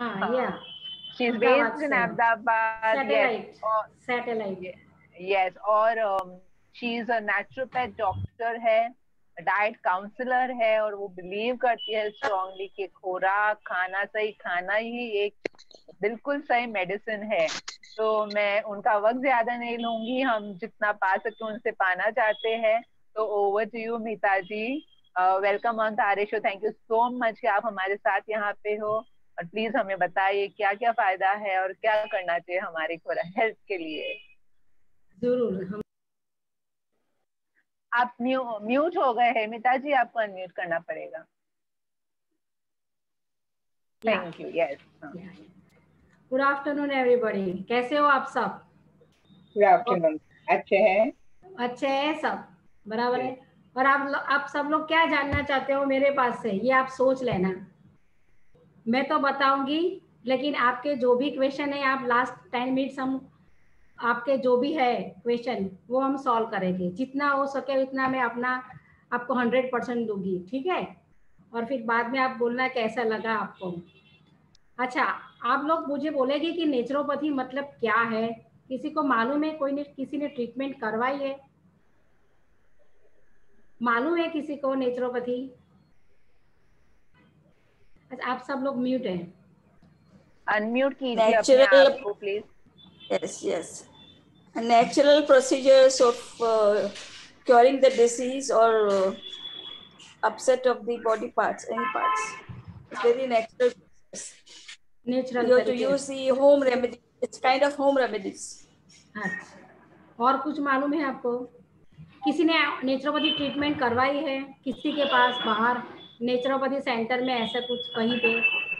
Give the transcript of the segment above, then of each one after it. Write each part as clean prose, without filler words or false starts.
हाँ या हाँ, she is Ahmedabad based in से है, Ahmedabad, yes. Satellite, satellite. Yes, और she is a naturopath doctor है, डाइट काउंसलर है, और वो बिलीव करती है स्ट्रांगली कि खुराक खाना, सही खाना ही एक बिल्कुल सही मेडिसिन है। तो मैं उनका वक्त ज्यादा नहीं लूंगी, हम जितना पा सके उनसे पाना चाहते हैं। तो over to you Meeta ji. Welcome on तारे show, thank you so much कि आप हमारे साथ यहाँ पे हो। और प्लीज हमें बताइए क्या क्या फायदा है और क्या करना चाहिए हमारी हेल्थ के लिए। जरूर हम। आप म्यूट हो गए हैं मीता जी, आपको अनम्यूट करना पड़ेगा। या thank you, yes. Good afternoon everybody, कैसे हो आप सब? Good afternoon. अच्छे हैं? अच्छे हैं सब, बराबर है। और आप सब लोग क्या जानना चाहते हो मेरे पास से, ये आप सोच लेना। मैं तो बताऊंगी, लेकिन आपके जो भी क्वेश्चन है, आप लास्ट 10 मिनट्स हम आपके जो भी है क्वेश्चन वो हम सॉल्व करेंगे, जितना हो सके उतना मैं अपना आपको 100% दूंगी, ठीक है? और फिर बाद में आप बोलना कैसा लगा आपको। अच्छा, आप लोग मुझे बोलेंगे कि नेचुरोपैथी मतलब क्या है? किसी को मालूम है? कोई ने किसी ने ट्रीटमेंट करवाई है? मालूम है किसी को नेचुरोपैथी? अच्छा, आप सब लोग म्यूट हैं। अनम्यूट कीजिए अपने Natural, आप को please. yes. Natural procedures of curing the disease or upset of the body parts, any parts. It's very natural process. Natural You have to तरीके use the home remedy. It's kind of home remedies. अच्छा, और कुछ मालूम है आपको? किसी ने naturopathy treatment करवाई है किसी के पास बाहर, नेचुरोपैथी सेंटर में, ऐसा कुछ कहीं पे?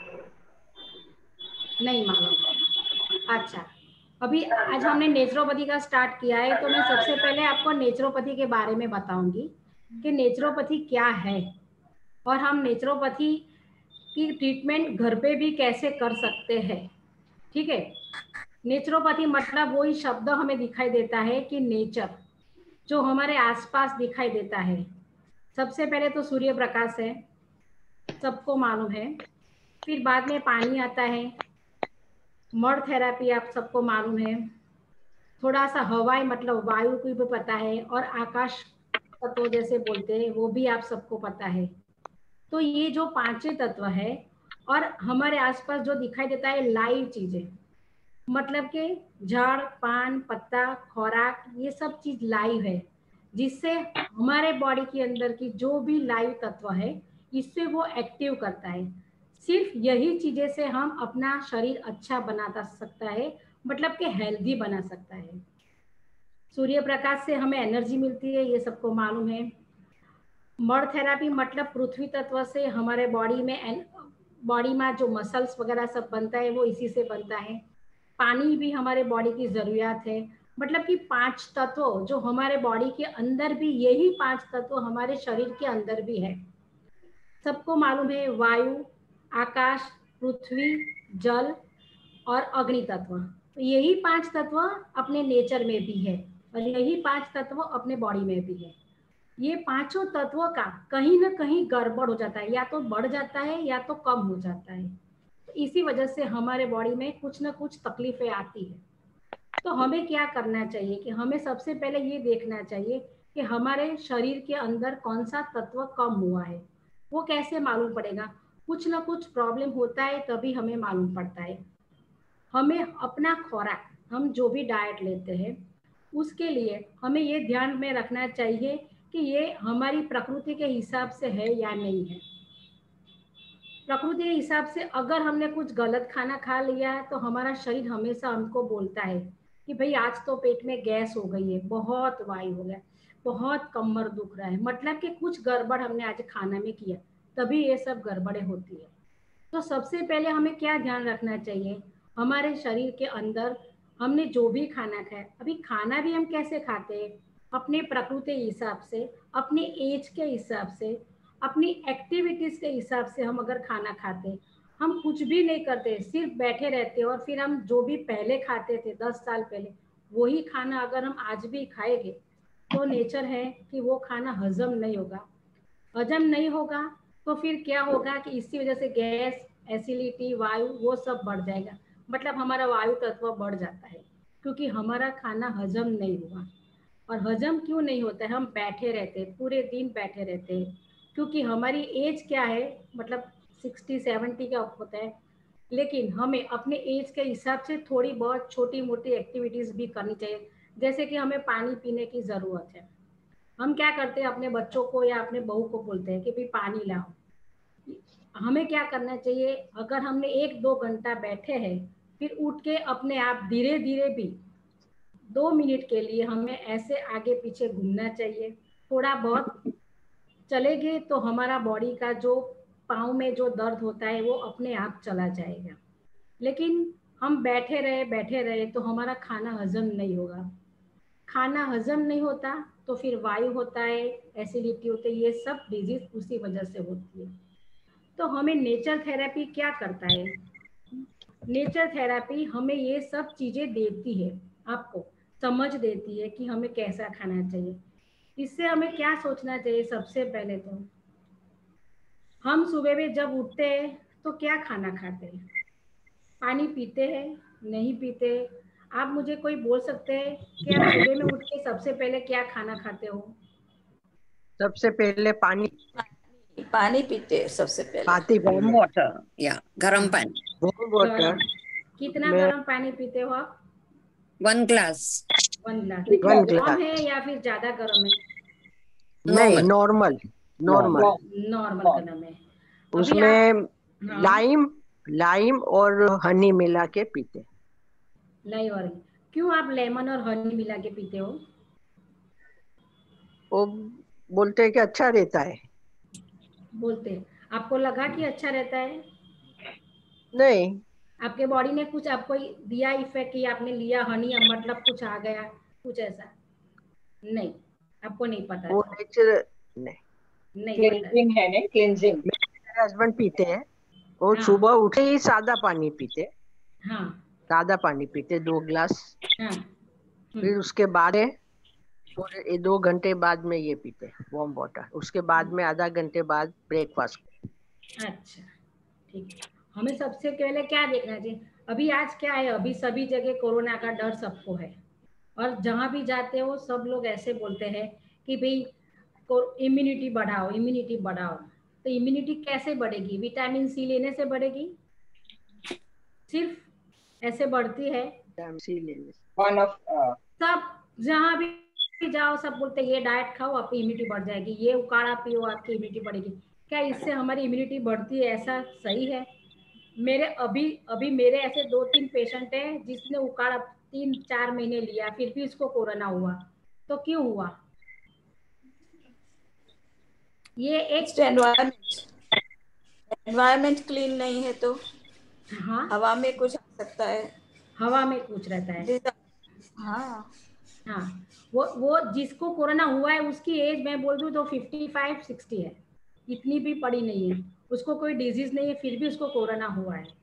नहीं मालूम। अच्छा, अभी आज हमने नेचुरोपैथी का स्टार्ट किया है, तो मैं सबसे पहले आपको नेचुरोपैथी के बारे में बताऊंगी कि नेचुरोपैथी क्या है, और हम नेचुरोपैथी की ट्रीटमेंट घर पे भी कैसे कर सकते हैं, ठीक है? नेचुरोपैथी मतलब वही शब्द हमें दिखाई देता है कि नेचर जो हमारे आसपास दिखाई देता है। सबसे पहले तो सूर्य प्रकाश है, सबको मालूम है। फिर बाद में पानी आता है, मड थेरेपी आप सबको मालूम है। थोड़ा सा हवाई मतलब वायु को भी पता है, और आकाश तत्व जैसे बोलते हैं वो भी आप सबको पता है। तो ये जो पांचों तत्व है, और हमारे आसपास जो दिखाई देता है लाइव चीजें, मतलब कि झाड़ पान पत्ता खुराक, ये सब चीज लाइव है, जिससे हमारे बॉडी के अंदर की जो भी लाइव तत्व है इससे वो एक्टिव करता है। सिर्फ यही चीजें से हम अपना शरीर अच्छा बना सकता है, मतलब कि हेल्दी बना सकता है। सूर्य प्रकाश से हमें एनर्जी मिलती है, ये सबको मालूम है। मड थेरापी मतलब पृथ्वी तत्व से हमारे बॉडी में जो मसल्स वगैरह सब बनता है वो इसी से बनता है। पानी भी हमारे बॉडी की जरूरियात है, मतलब कि 5 तत्व जो हमारे बॉडी के अंदर भी, यही 5 तत्व हमारे शरीर के अंदर भी है। सबको मालूम है वायु, आकाश, पृथ्वी, जल और अग्नि तत्व। तो यही 5 तत्व अपने नेचर में भी है, और यही 5 तत्व अपने बॉडी में भी है। ये पांचों तत्वों का कहीं ना कहीं गड़बड़ हो जाता है, या तो बढ़ जाता है या तो कम हो जाता है। तो इसी वजह से हमारे बॉडी में कुछ ना कुछ तकलीफें आती है। तो हमें क्या करना चाहिए कि हमें सबसे पहले ये देखना चाहिए कि हमारे शरीर के अंदर कौन सा तत्व कम हुआ है। वो कैसे मालूम पड़ेगा? कुछ ना कुछ प्रॉब्लम होता है तभी हमें मालूम पड़ता है। हमें अपना खुराक, हम जो भी डाइट लेते हैं उसके लिए हमें ये ध्यान में रखना चाहिए कि ये हमारी प्रकृति के हिसाब से है या नहीं है। प्रकृति के हिसाब से अगर हमने कुछ गलत खाना खा लिया है तो हमारा शरीर हमेशा हमको बोलता है कि भाई आज तो पेट में गैस हो गई है, बहुत वायु हो गया, बहुत कमर दुख रहा है, मतलब कि कुछ गड़बड़ हमने आज खाना में किया, तभी ये सब गड़बड़ें होती है। तो सबसे पहले हमें क्या ध्यान रखना चाहिए, हमारे शरीर के अंदर हमने जो भी खाना खाया, अभी खाना भी हम कैसे खाते हैं, अपने प्रकृति के हिसाब से, अपने एज के हिसाब से, अपनी एक्टिविटीज के हिसाब से हम अगर खाना खाते, हम कुछ भी नहीं करते, सिर्फ बैठे रहते, और फिर हम जो भी पहले खाते थे 10 साल पहले वही खाना अगर हम आज भी खाएंगे तो नेचर है कि वो खाना हजम नहीं होगा। हजम नहीं होगा तो फिर क्या होगा कि इसी वजह से गैस, एसिडिटी, वायु वो सब बढ़ जाएगा। मतलब हमारा वायु तत्व बढ़ जाता है, क्योंकि हमारा खाना हजम नहीं हुआ। और हजम क्यों नहीं होता है? हम बैठे रहते, पूरे दिन बैठे रहते हैं, क्योंकि हमारी एज क्या है, मतलब 60-70 का होता है, लेकिन हमें अपने एज के हिसाब से थोड़ी बहुत छोटी मोटी एक्टिविटीज भी करनी चाहिए। जैसे कि हमें पानी पीने की जरूरत है, हम क्या करते हैं, अपने बच्चों को या अपने बहू को बोलते हैं कि भाई पानी लाओ। हमें क्या करना चाहिए, अगर हमने 1-2 घंटा बैठे हैं, फिर उठ के अपने आप धीरे धीरे भी 2 मिनट के लिए हमें ऐसे आगे पीछे घूमना चाहिए। थोड़ा बहुत चलेंगे तो हमारा बॉडी का जो पाँव में जो दर्द होता है वो अपने आप चला जाएगा। लेकिन हम बैठे रहे तो हमारा खाना हजम नहीं होगा। खाना हजम नहीं होता तो फिर वायु होता है, एसिडिटी होती है, ये सब डिजीज उसी वजह से होती है। तो हमें नेचर थेरेपी क्या करता है? नेचर थेरेपी हमें ये सब चीजें देती है, आपको समझ देती है कि हमें कैसा खाना चाहिए। इससे हमें क्या सोचना चाहिए? सबसे पहले तो हम सुबह में जब उठते हैं तो क्या खाना खाते हैं? पानी पीते हैं? नहीं पीते। आप मुझे कोई बोल सकते हैं कि आप सुबह में उठ के सबसे पहले क्या खाना खाते हो? सबसे पहले पानी पानी पीते हैं सबसे पहले। पाती वार्म पहले वाटर या गर्म पानी, वार्म वाटर। कितना मैं गर्म पानी पीते हो आप? 1 ग्लास 1 गिलास। लेकिन 1 वार्म ग्लास है या फिर ज्यादा गर्म है? नहीं, नॉर्मल। Normal normal. नॉर्मल गर्म है। अभी उसमें आप, हाँ, लाइम और हनी मिला के पीते। नहीं, और क्यों आप लेमन और हनी मिला के पीते हो? वो बोलते हैं कि अच्छा रहता है। बोलते हैं। आपको लगा कि अच्छा रहता है? नहीं, आपके बॉडी ने कुछ आपको दिया इफेक्ट कि आपने लिया हनी मतलब कुछ आ गया, कुछ ऐसा? नहीं, आपको नहीं पता वो था? नेचर नहीं। नहीं पता है। क्लिनजिंग है ना, क्लिनजिंग। मेरे हस्बैंड पीते हैं, वो हाँ, सुबह उठे ही सादा पानी पीते। हाँ, सादा पानी पीते 2 गिलास। हाँ। फिर उसके बाद थोड़े 2 घंटे बाद में ये पीते वार्म वाटर। उसके बाद में आधा घंटे बाद ब्रेकफास्ट। अच्छा, ठीक है। हमें सबसे पहले क्या देखना चाहिए? अभी आज क्या है, अभी सभी जगह कोरोना का डर सबको है, और जहां भी जाते हो सब लोग ऐसे बोलते हैं कि भाई इम्यूनिटी बढ़ाओ, इम्यूनिटी बढ़ाओ। तो इम्यूनिटी कैसे बढ़ेगी? विटामिन सी लेने से बढ़ेगी? सिर्फ ऐसे बढ़ती है? वन ऑफ सब जहां भी जाओ सब बोलते हैं ये डाइट खाओ आपकी इम्यूनिटी बढ़ जाएगी, ये उकाड़ा पियो आपकी इम्यूनिटी बढ़ेगी। क्या इससे हमारी इम्यूनिटी बढ़ती है? ऐसा सही है? मेरे अभी अभी मेरे ऐसे 2-3 पेशेंट हैं जिसने उकाड़ा 3-4 महीने लिया, फिर भी उसको कोरोना हुआ। तो क्यों हुआ? ये एक, एनवायरमेंट क्लीन नहीं है तो हाँ, हवा में कुछ आ सकता है। हवा में कुछ रहता है। हाँ, हाँ, वो जिसको कोरोना हुआ है उसकी एज मैं बोल दूं तो 55-60 है, इतनी भी पड़ी नहीं है। उसको कोई डिजीज नहीं है, फिर भी उसको कोरोना हुआ है।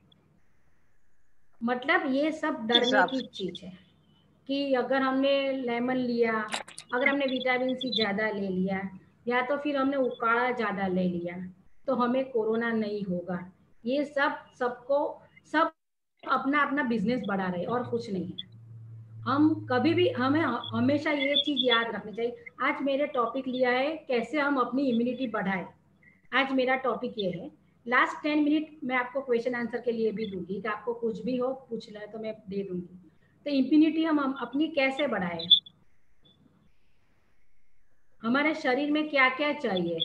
मतलब ये सब डरने हिसाब की से चीज है कि अगर हमने लेमन लिया, अगर हमने विटामिन सी ज्यादा ले लिया, या तो फिर हमने उकाड़ा ज्यादा ले लिया, तो हमें कोरोना नहीं होगा। ये सब सबको सब अपना अपना बिजनेस बढ़ा रहे और कुछ नहीं है। हम कभी भी, हमें हमेशा ये चीज याद रखनी चाहिए। आज मेरे टॉपिक लिया है कैसे हम अपनी इम्यूनिटी बढ़ाएं। आज मेरा टॉपिक ये है। लास्ट 10 मिनट मैं आपको क्वेश्चन आंसर के लिए भी दूंगी कि आपको कुछ भी हो पूछ ले तो मैं दे दूंगी। तो इम्यूनिटी हम अपनी कैसे बढ़ाएं? हमारे शरीर में क्या क्या चाहिए?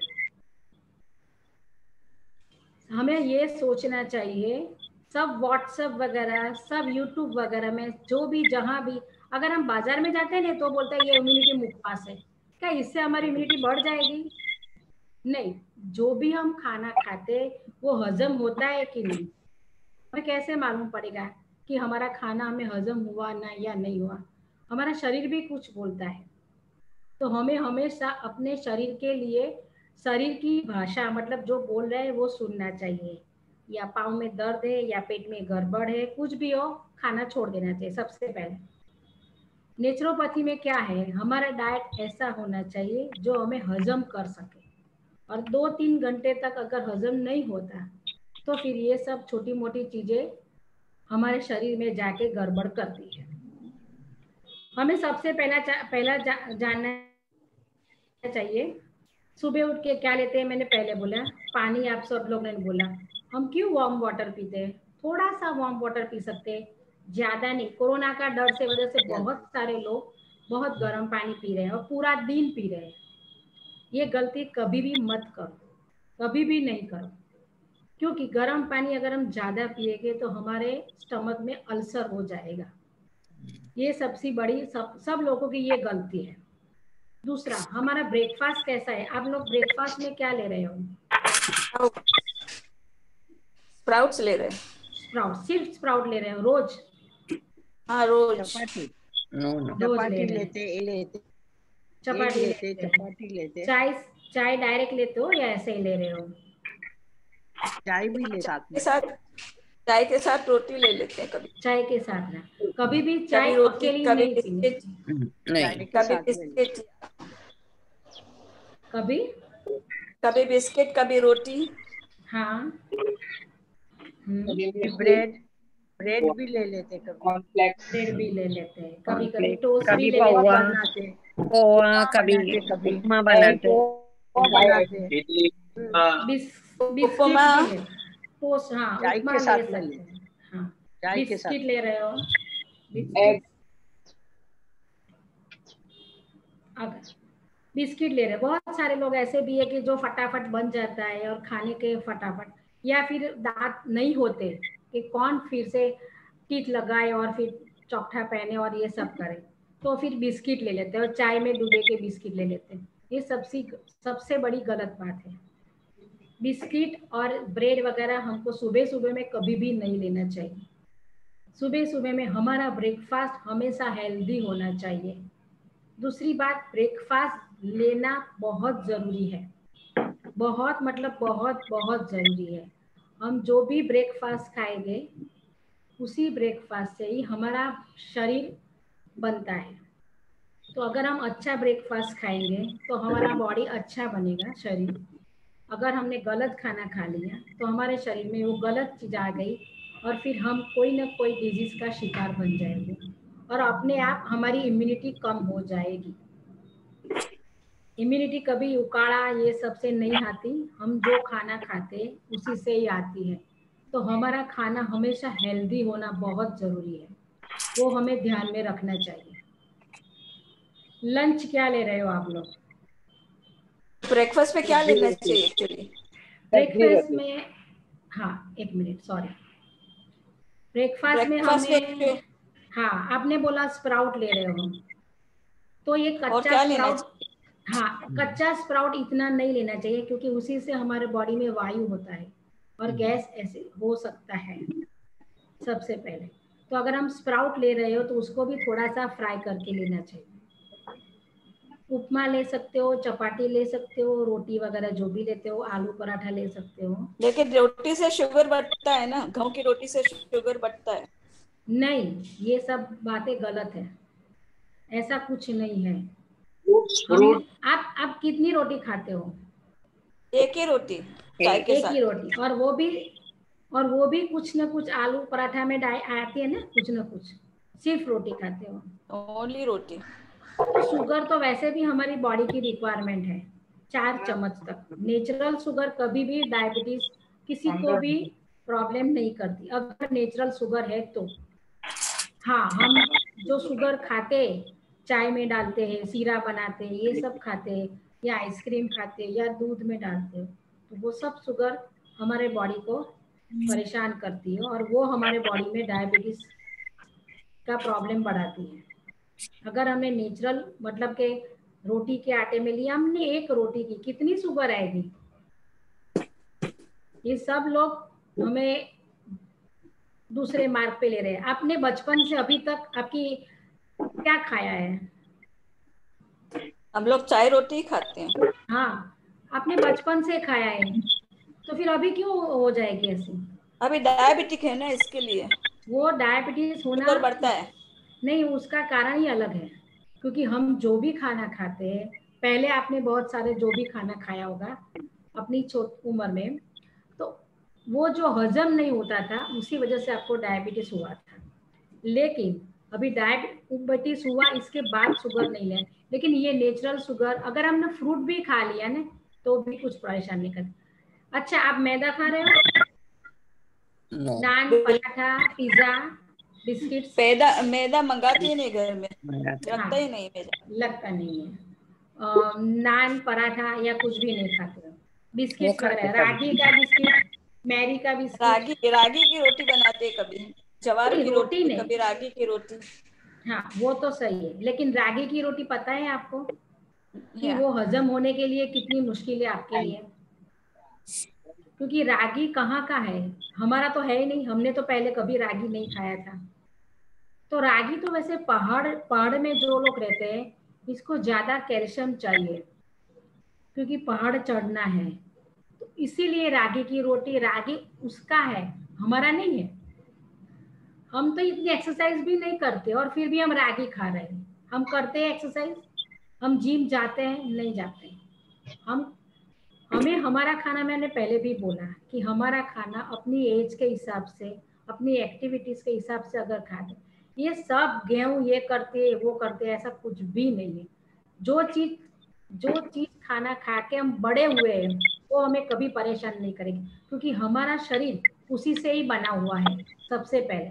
हमें ये सोचना चाहिए। सब व्हाट्सएप वगैरह, सब यूट्यूब वगैरह में जो भी जहां भी, अगर हम बाजार में जाते हैं ना तो बोलते हैं ये इम्यूनिटी मुखवास है। क्या इससे हमारी इम्यूनिटी बढ़ जाएगी? नहीं। जो भी हम खाना खाते वो हजम होता है कि नहीं? हमें कैसे मालूम पड़ेगा कि हमारा खाना हमें हजम हुआ ना या नहीं हुआ? हमारा शरीर भी कुछ बोलता है। तो हमें हमेशा अपने शरीर के लिए, शरीर की भाषा मतलब जो बोल रहे हैं वो सुनना चाहिए। या पाँव में दर्द है या पेट में गड़बड़ है, कुछ भी हो, खाना छोड़ देना चाहिए सबसे पहले। नेचुरोपैथी में क्या है, हमारा डाइट ऐसा होना चाहिए जो हमें हजम कर सके। और 2-3 घंटे तक अगर हजम नहीं होता तो फिर ये सब छोटी मोटी चीजें हमारे शरीर में जाके गड़बड़ करती है। हमें सबसे पहला जानना चाहिए सुबह उठ के क्या लेते हैं। मैंने पहले बोला पानी, आप सब लोग ने बोला। हम क्यों वार्म वाटर पीते हैं? थोड़ा सा वार्म वाटर पी सकते हैं, ज्यादा नहीं। कोरोना का डर से वजह से बहुत सारे लोग बहुत गर्म पानी पी रहे हैं और पूरा दिन पी रहे हैं। ये गलती कभी भी मत करो, कभी भी नहीं करो, क्योंकि गर्म पानी अगर हम ज्यादा पिएंगे तो हमारे स्टमक में अल्सर हो जाएगा। ये सबसे बड़ी सब लोगों की ये गलती है। दूसरा, हमारा ब्रेकफास्ट कैसा है? आप लोग ब्रेकफास्ट में क्या ले रहे हो? स्प्राउट्स ले रहे हैं। स्प्राउट, सिर्फ स्प्राउट ले रहे हो रोज? हाँ रोज। चपाती रोज ले रहे लेते चपाती चपाती लेते। चाय डायरेक्ट लेते हो या ऐसे ही ले रहे हो? चाय भी ले साथ में। चाय के साथ रोटी ले लेते हैं कभी। चाय के साथ ना, कभी भी चाय कभी रोटी, अकेली कभी नहीं पीनी। नहीं, कभी बिस्किट, कभी बिस्किट, कभी रोटी। हाँ, ब्रेड भी ले लेते, कभी ब्रेड भी ले लेते हैं, कभी कभी टोस्ट भी कभी ले लेते पोहा, हैं। कभी कभी उपमा बनाते। उपमा टोस्ट, हाँ चाय उपमा के साथ ले में सकते हैं। हाँ, चाय के साथ बिस्किट ले रहे हो? अगर बिस्किट ले रहे हैं, बहुत सारे लोग ऐसे भी है कि जो फटाफट बन जाता है और खाने के फटाफट, या फिर दांत नहीं होते कि कौन फिर से टीथ लगाए और फिर चौथा पहने और ये सब करे, तो फिर बिस्किट ले लेते हैं और चाय में डूबे के बिस्किट ले लेते हैं। ये सबसे बड़ी गलत बात है। बिस्किट और ब्रेड वगैरह हमको सुबह सुबह में कभी भी नहीं लेना चाहिए। सुबह सुबह में हमारा ब्रेकफास्ट हमेशा हेल्दी होना चाहिए। दूसरी बात, ब्रेकफास्ट लेना बहुत जरूरी है, बहुत मतलब बहुत बहुत जरूरी है। हम जो भी ब्रेकफास्ट खाएंगे उसी ब्रेकफास्ट से ही हमारा शरीर बनता है। तो अगर हम अच्छा ब्रेकफास्ट खाएंगे तो हमारा बॉडी अच्छा बनेगा, शरीर। अगर हमने गलत खाना खा लिया तो हमारे शरीर में वो गलत चीज आ गई और फिर हम कोई ना कोई डिजीज का शिकार बन जाएंगे और अपने आप हमारी इम्यूनिटी कम हो जाएगी। इम्यूनिटी कभी उकाड़ा ये सबसे नहीं आती, हम जो खाना खाते उसी से ही आती है। तो हमारा खाना हमेशा हेल्दी होना बहुत जरूरी है, वो हमें ध्यान में रखना चाहिए। लंच क्या ले रहे हो आप लोग? ब्रेकफास्ट में क्या लेना चाहिए एक्चुअली? ब्रेकफास्ट में, हाँ एक मिनट, सॉरी। ब्रेकफास्ट में हमें, हाँ आपने बोला स्प्राउट ले रहे हो, तो ये कच्चा स्प्राउट, हाँ कच्चा स्प्राउट इतना नहीं लेना चाहिए क्योंकि उसी से हमारे बॉडी में वायु होता है और गैस ऐसे हो सकता है सबसे पहले। तो अगर हम स्प्राउट ले रहे हो तो उसको भी थोड़ा सा फ्राई करके लेना चाहिए। उपमा ले सकते हो, चपाती ले सकते हो, रोटी वगैरह जो भी लेते हो, आलू पराठा ले सकते हो। लेकिन रोटी से शुगर बढ़ता है ना, गेहूं की रोटी से शुगर बढ़ता है। नहीं, ये सब बातें गलत है, ऐसा कुछ नहीं है। आप कितनी रोटी खाते हो? एक ही रोटी चाय के साथ। एक ही रोटी, और वो भी कुछ ना कुछ आलू पराठा में आती है ना, कुछ ना कुछ। सिर्फ रोटी खाते हो? ओनली रोटी। तो शुगर तो वैसे भी हमारी बॉडी की रिक्वायरमेंट है 4 चम्मच तक। नेचुरल शुगर कभी भी डायबिटीज किसी को भी प्रॉब्लम नहीं करती अगर नेचुरल शुगर है तो। हाँ, हम जो शुगर खाते, चाय में डालते हैं, सीरा बनाते हैं, ये सब खाते हैं, या आइसक्रीम खाते हैं, या दूध में डालते हैं, तो वो सब शुगर हमारे बॉडी को परेशान करती है और वो हमारे बॉडी में डायबिटीज का प्रॉब्लम बढ़ाती है। अगर हमने नेचुरल मतलब के रोटी के आटे में लिया, हमने एक रोटी की कितनी शुगर आएगी? ये सब लोग हमें दूसरे मार्ग पे ले रहे हैं। आपने बचपन से अभी तक आपकी क्या खाया है? हम लोग चाय रोटी ही खाते हैं। हाँ, आपने बचपन से खाया है, तो फिर अभी क्यों हो जाएगी ऐसी? अभी डायबिटिक है ना, इसके लिए। वो डायबिटीज होना शुगर बढ़ता है नहीं, उसका कारण ही अलग है। क्योंकि हम जो भी खाना खाते हैं, पहले आपने बहुत सारे जो भी खाना खाया होगा अपनी छोटी उम्र में, तो वो जो हजम नहीं होता था उसी वजह से आपको डायबिटीज हुआ था। लेकिन अभी डायबिटीज हुआ इसके बाद शुगर नहीं लें, लेकिन ये नेचुरल शुगर, अगर हमने फ्रूट भी खा लिया ना तो भी कुछ परेशान नहीं करता। अच्छा, आप मैदा खा रहे हो? No. Naan, paratha, pizza, biscuits? मैदा मंगाती है नहीं घर में, लगता हाँ, ही नहीं मैदा। लगता नहीं है। नान, पराठा या कुछ भी नहीं खाते हो? बिस्किट्स वगैरह, रागी का बिस्किट, मैरी का बिस्किट? रागी की रोटी बनाते कभी, जवार की रोटी रोटी, नहीं, कभी रागी की रोटी। हाँ वो तो सही है, लेकिन रागी की रोटी पता है आपको कि या वो हजम होने के लिए कितनी मुश्किल है आपके लिए? क्योंकि रागी कहाँ का है, हमारा तो है ही नहीं, हमने तो पहले कभी रागी नहीं खाया था। तो रागी तो वैसे पहाड़ में जो लोग रहते हैं इसको ज्यादा कैल्शियम चाहिए, क्योंकि पहाड़ चढ़ना है, तो इसीलिए रागी की रोटी, रागी उसका है, हमारा नहीं है। हम तो इतनी एक्सरसाइज भी नहीं करते और फिर भी हम रागी खा रहे हैं। हम करते हैं एक्सरसाइज, हम जिम जाते हैं? नहीं जाते हम। हमें हमारा खाना, मैंने पहले भी बोला कि हमारा खाना अपनी एज के हिसाब से, अपनी एक्टिविटीज के हिसाब से अगर खाते, ये सब गेहूं ये करते वो करते ऐसा कुछ भी नहीं है। जो चीज खाना खा के हम बड़े हुए हैं वो हमें कभी परेशान नहीं करेगी, क्योंकि हमारा शरीर उसी से ही बना हुआ है सबसे पहले।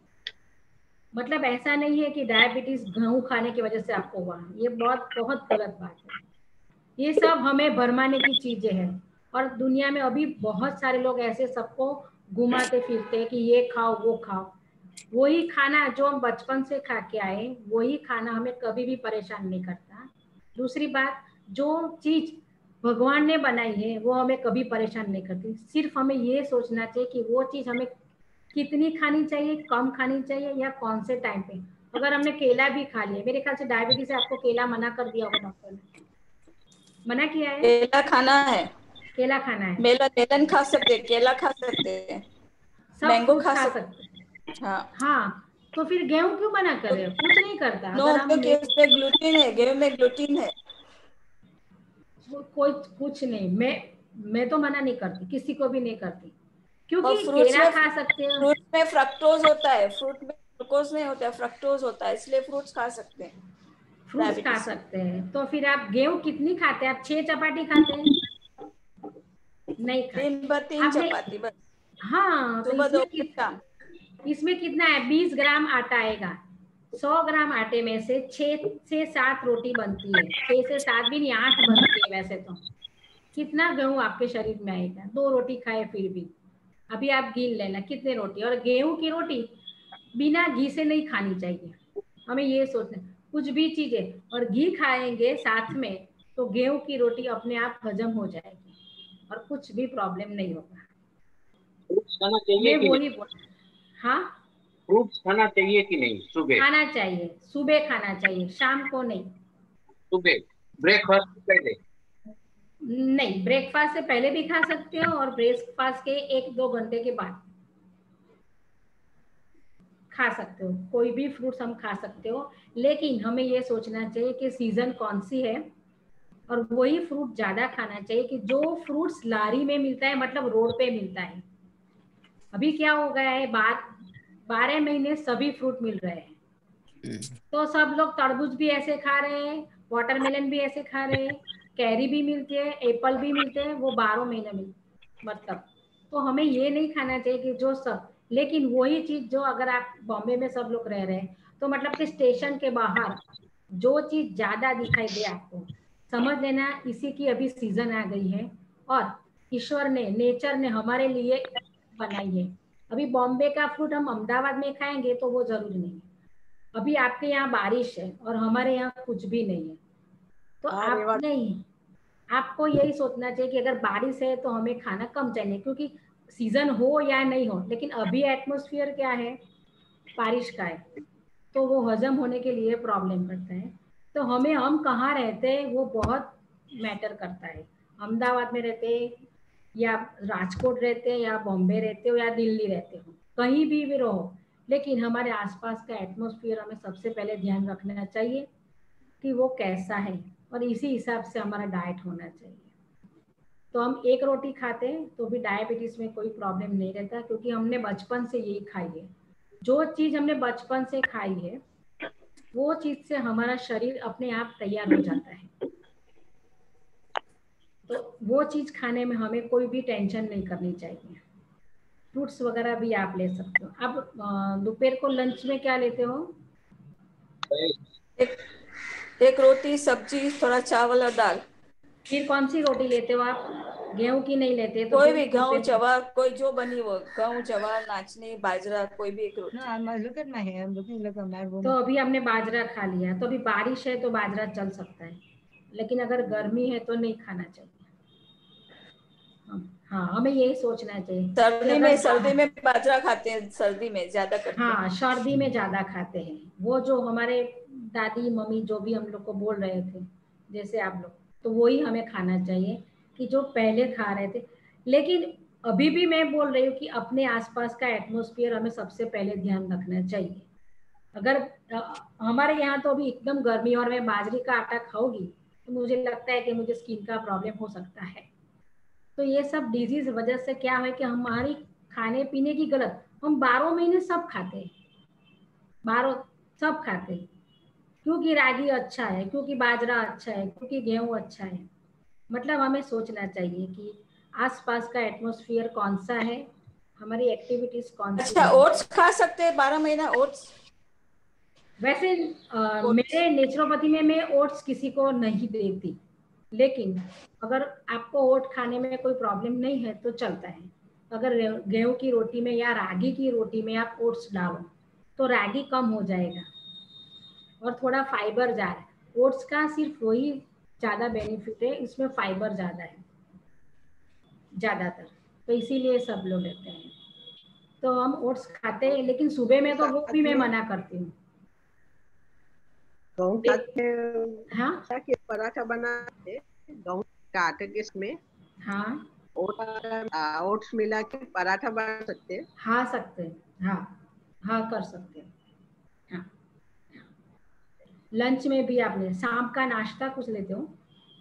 मतलब ऐसा नहीं है कि डायबिटीज गेहूं खाने की वजह से आपको हुआ, ये बहुत बहुत गलत बात है। ये सब हमें भरमाने की चीजें हैं, और दुनिया में अभी बहुत सारे लोग ऐसे सबको घुमाते फिरते हैं कि ये खाओ वो खाओ। वही खाना जो हम बचपन से खा के आए वही खाना हमें कभी भी परेशान नहीं करता। दूसरी बात, जो चीज भगवान ने बनाई है वो हमें कभी परेशान नहीं करती। सिर्फ हमें ये सोचना चाहिए कि वो चीज हमें कितनी खानी चाहिए, कम खानी चाहिए, या कौन से टाइम पे। अगर हमने केला भी खा लिया, मेरे ख्याल से डायबिटीज से आपको केला मना कर दिया होगा डॉक्टर ने, मना किया है? केला खाना है, केला खाना है, मेलन खा सकते हैं, केला खा सकते हैं, सब मैंगो फ्रूट्स खा खा सकते सकते हैं। हैं। हाँ, हाँ, तो फिर गेहूं क्यों मना कर रहे हो? कुछ नहीं करता। नो, अगर हम क्योंकि उसमें ग्लूटीन है, गेहूं में ग्लूटीन है। कोई कुछ नहीं, मैं तो मना नहीं करती, किसी को भी नहीं करती, और क्योंकि केला खा सकते हो। फ्रूट्स में फ्रक्टोज होता है, फ्रूट में ग्लूकोज नहीं होता है, फ्रक्टोज होता है, इसलिए फ्रूट्स खा सकते हैं फ्रूट्स खा डायबिटीज में। सकते हैं, तो फिर आप गेहूं कितनी खाते हैं? आप 6 चपाती खाते हैं? नहीं खाते दिन भर 3 आपने। चपाती बस, हाँ, तो सुबह दोपहर शाम। इसमें कितना है? 20 ग्राम आटा आएगा। 100 ग्राम आटे में से 6 से 7 रोटी बनती है। 6 से 7 भी नहीं, 8 बनती है वैसे तो। कितना गेहूं आपके शरीर में आएगा? 2 रोटी खाए फिर भी। अभी आप गिन लेना कितने रोटी। और गेहूं की रोटी बिना घी से नहीं खानी चाहिए, हमें ये सोचना। कुछ भी चीजें और घी खाएंगे साथ में तो गेहूं की रोटी अपने आप हजम हो जाएगी और कुछ भी प्रॉब्लम नहीं होगा। फ्रूट्स खाना चाहिए मैं कि वो नहीं? ही बोल। हाँ, फ्रूट्स खाना चाहिए कि नहीं सुबह? खाना चाहिए, सुबह खाना चाहिए, शाम को नहीं। सुबह ब्रेकफास्ट से पहले? नहीं, ब्रेकफास्ट से पहले भी खा सकते हो और ब्रेकफास्ट के 1-2 घंटे के बाद खा सकते हो। कोई भी फ्रूट्स हम खा सकते हो, लेकिन हमें ये सोचना चाहिए कि सीजन कौन सी है और वही फ्रूट ज्यादा खाना चाहिए कि जो फ्रूट्स लारी में मिलता है, मतलब रोड पे मिलता है। अभी क्या हो गया है, 12 महीने सभी फ्रूट मिल रहे हैं, तो सब लोग तरबूज भी ऐसे खा रहे हैं, वाटरमेलन भी ऐसे खा रहे हैं, कैरी भी मिलती है, एप्पल भी मिलते हैं, वो 12 महीने मिल मतलब। तो हमें ये नहीं खाना चाहिए कि जो सब, लेकिन वही चीज जो अगर आप बॉम्बे में सब लोग रह रहे हैं तो मतलब कि स्टेशन के बाहर जो चीज ज्यादा दिखाई दे आपको, समझ लेना इसी की अभी सीजन आ गई है और ईश्वर ने, नेचर ने हमारे लिए बनाई है। अभी बॉम्बे का फ्रूट हम अहमदाबाद में खाएंगे तो वो जरूरी नहीं है। अभी आपके यहाँ बारिश है और हमारे यहाँ कुछ भी नहीं है, तो आप नहीं, आपको यही सोचना चाहिए कि अगर बारिश है तो हमें खाना कम चाहिए, क्योंकि सीजन हो या नहीं हो, लेकिन अभी एटमॉस्फेयर क्या है, बारिश का है, तो वो हजम होने के लिए प्रॉब्लम करता है। तो हम कहाँ रहते हैं वो बहुत मैटर करता है। अहमदाबाद में रहते हैं या राजकोट रहते हैं या बॉम्बे रहते हो या दिल्ली रहते हो, कहीं भी रहो, लेकिन हमारे आसपास का एटमॉस्फेयर हमें सबसे पहले ध्यान रखना चाहिए कि वो कैसा है और इसी हिसाब से हमारा डाइट होना चाहिए। तो हम एक रोटी खाते हैं तो भी डायबिटीज में कोई प्रॉब्लम नहीं रहता, क्योंकि हमने बचपन से यही खाई है। जो चीज हमने बचपन से खाई है वो चीज से हमारा शरीर अपने आप तैयार हो जाता है, तो वो चीज खाने में हमें कोई भी टेंशन नहीं करनी चाहिए। फ्रूट्स वगैरह भी आप ले सकते हो। अब दोपहर को लंच में क्या लेते हो? एक रोटी, सब्जी, थोड़ा चावल और दाल। फिर कौन सी रोटी लेते हो आप? गेहूं की नहीं लेते? तो कोई भी, गेहूं, जवार, कोई जो बनी वो, गेहूं, जवार, नाचनी, बाजरा, कोई भी एक रोटी। तो अभी हमने बाजरा खा लिया, तो अभी बारिश है तो बाजरा चल सकता है, लेकिन अगर गर्मी है तो नहीं खाना चाहिए। हाँ, हमें यही सोचना चाहिए। सर्दी में बाजरा खाते हैं, सर्दी में ज्यादा करते हैं। हाँ, सर्दी में ज्यादा खाते हैं। वो जो हमारे दादी मम्मी जो भी हम लोग को बोल रहे थे, जैसे आप लोग, तो वही हमें खाना चाहिए कि जो पहले खा रहे थे। लेकिन अभी भी मैं बोल रही हूँ कि अपने आसपास का एटमॉस्फेयर हमें सबसे पहले ध्यान रखना चाहिए। अगर हमारे यहाँ तो अभी एकदम गर्मी और मैं बाजरे का आटा खाऊंगी तो मुझे लगता है कि मुझे स्किन का प्रॉब्लम हो सकता है। तो ये सब डिजीज वजह से क्या है कि हमारी खाने पीने की गलत, हम 12 महीने सब खाते हैं, 12 सब खाते हैं, क्योंकि रागी अच्छा है, क्योंकि बाजरा अच्छा है, क्योंकि गेहूं अच्छा है। मतलब हमें सोचना चाहिए कि आसपास का एटमॉस्फेयर कौन सा है, हमारी एक्टिविटीज कौन सी अच्छा, है। ओट्स खा सकते हैं 12 महीना ओट्स? वैसे मेरे नेचुरोपैथी में मैं ओट्स किसी को नहीं देती, लेकिन अगर आपको ओट खाने में कोई प्रॉब्लम नहीं है तो चलता है। अगर गेहूं की रोटी में या रागी की रोटी में आप ओट्स डालो तो रागी कम हो जाएगा और थोड़ा फाइबर जा रहा है। ओट्स का सिर्फ वही ज़्यादा बेनिफिट है, इसमें फाइबर ज़्यादा है ज़्यादातर, तो इसीलिए सब लोग लेते हैं। तो हम ओट्स खाते हैं, लेकिन सुबह में तो वो भी मैं मना करती हूँ। हाँ के पराठा बनाते गेहूं का आटे के इसमें हाँ ओट्स मिला के पराठा बना सकते हैं। हाँ सकते हैं, हाँ हाँ कर सकते हैं। हाँ, लंच में भी आप ले, शाम का नाश्ता कुछ लेते हो?